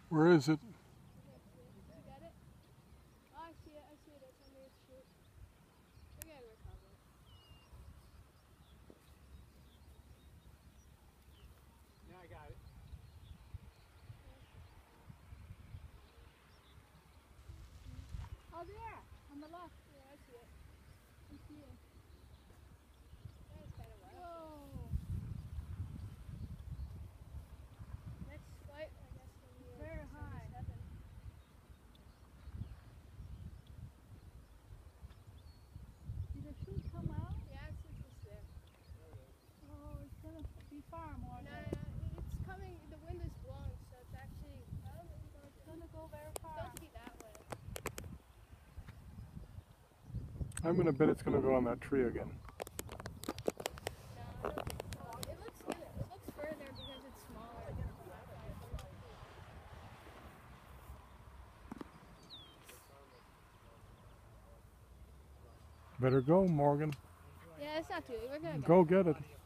Where is it? You got it? Oh, I see it. I see it. It's under its chute. We're gonna recover it. Yeah, I got it. Oh, there! On the left. Yeah, I see it. I see it. That's kind of wild. Whoa! Next flight, I guess, when you very high. Did the chute come out? Yeah, it's there. Oh, it's gonna be far more. No, it's coming. The wind is blowing, so it's actually. It's gonna go very far. It's supposed to be that way. I'm going to bet it's going to go on that tree again. No, I don't think so. It looks good. It looks further because it's smaller. Better go, Morgan. Yeah, it's not too. We're gonna go get it.